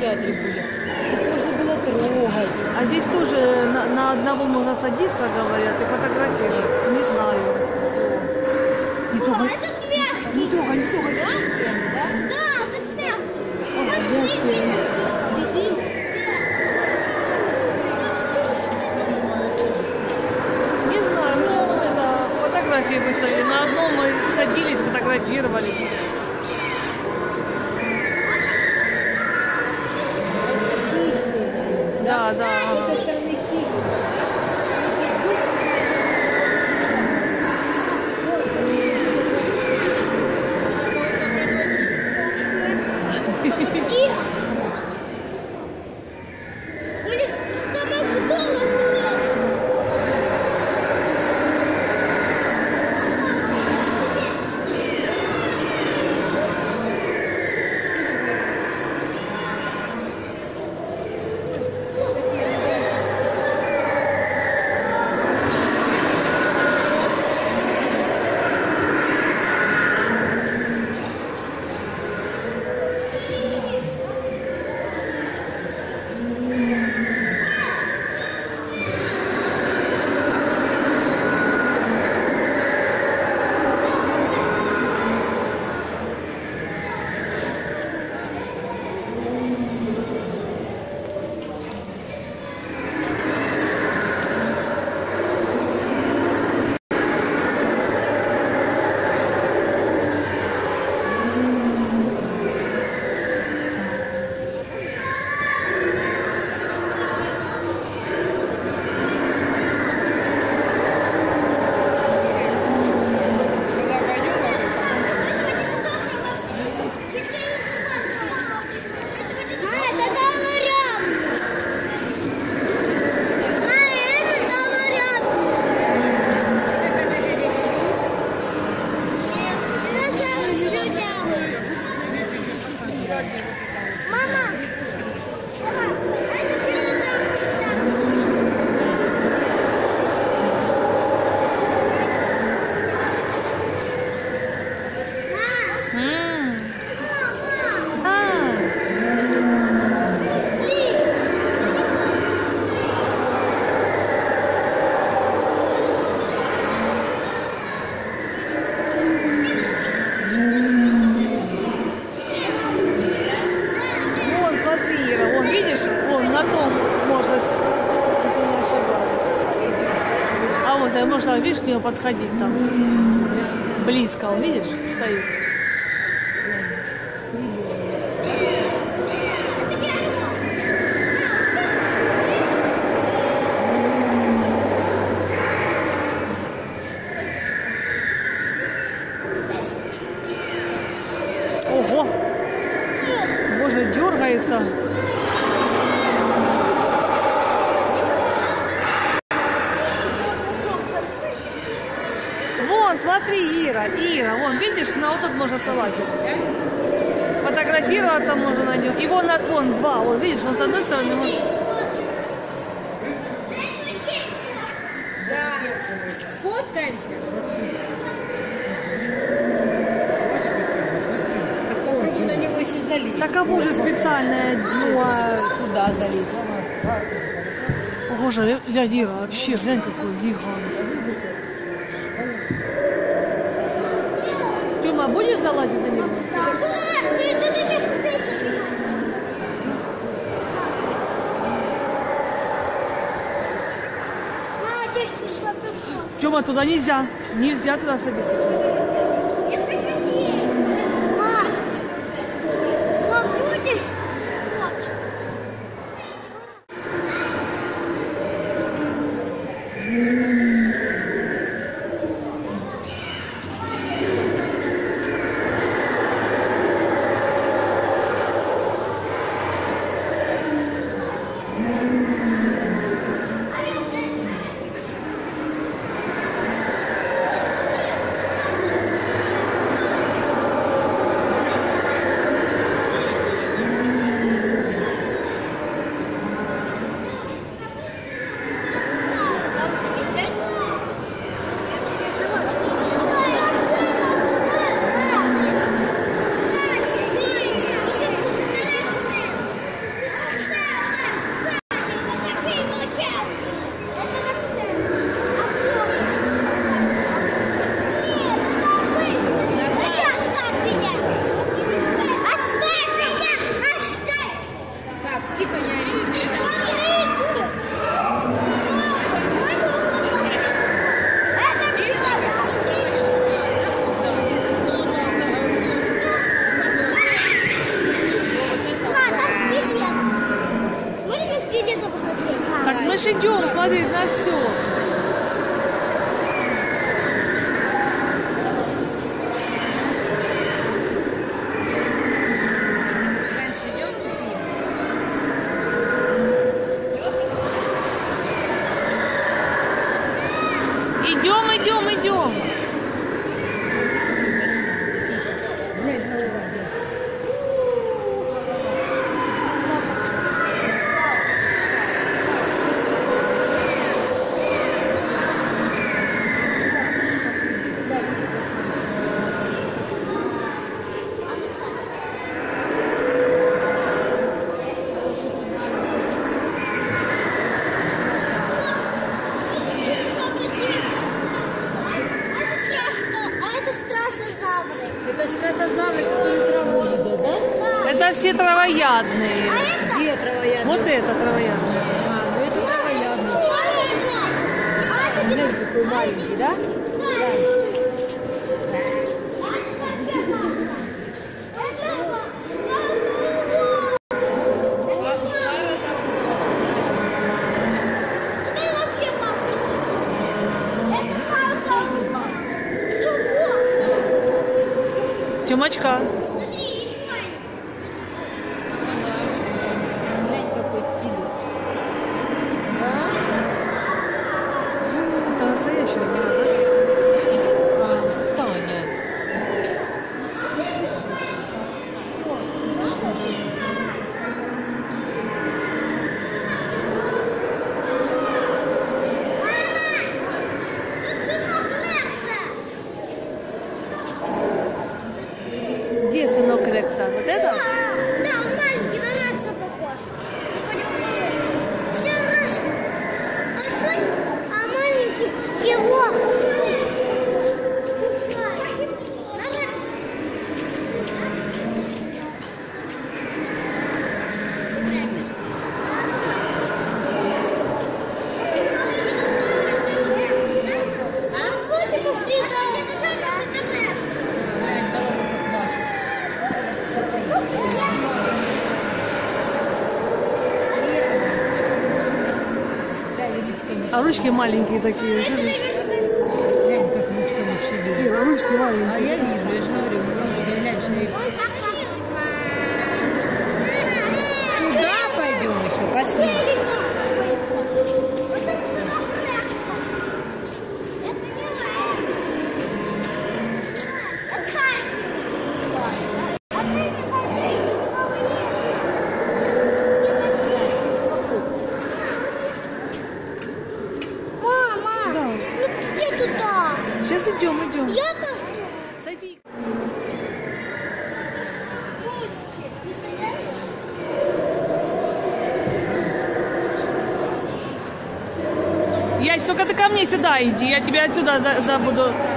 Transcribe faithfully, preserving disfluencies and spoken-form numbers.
театре были. Их можно было трогать. А здесь тоже на, на одного можно садиться, говорят, и фотографировать. Не знаю. Не трогай. Не трогай, не трогай. Да? Да, это мягко. Не знаю, ну это фотографии выставили. На одном мы садились, фотографировались. Да, да. У них стоматолог. Можно, видишь, к нему подходить там близко, он, видишь, стоит. Ого! Боже, дергается. Смотри, Ира, Ира, вон, видишь, на вот тут можно залазить. Фотографироваться можно на нем. И вон, вон два, вот, видишь, он с одной стороны. Вон. Да. Сфоткаемся. Так попробуй на него еще залезть. Так кого же специальное? Ну, а куда залезть? Боже, глянь, Ира, вообще, глянь, какой гигант. Тёма, будешь залазить на него? Да, ты, ты, ты сейчас ступеньку поднимаешь. Тёма, туда нельзя. Нельзя туда садиться. Я хочу съесть. Мам, мам, будешь? ж идем смотреть на все. Дальше идем, спим. Идем, идем, идем. Глянь, голова, где? Это скотозавры, которые траву едят, да? Это все травоядные. Где травоядные? Вот это травоядные. А, ну это травоядные. Глянь, какой маленький, да? Тёмочка. Глянь, какой скелет. Да? Это настоящий разговор, да? А, Таня. Где сынок Рекса? Вот это? Да, он маленький, на Рекса похож. Только у него все рыжки. А что? А маленький его кусает. На Рекса. А? Вот и повстречал. Это Рекс. Глянь, голова как машет. Глянь, ручками. А ручки маленькие такие. Слышишь? Глянь, как ручками шевелит. Ира, ручки А маленькие. я вижу, я же говорю, ручками, глянь, шевелит. Туда пойдем еще, пошли. Мама, Да. не иди туда. Сейчас идем, идем. Я хочу. Софи. Гости. Не стояли? Ясь, только ты ко мне сюда иди, я тебя отсюда за, за буду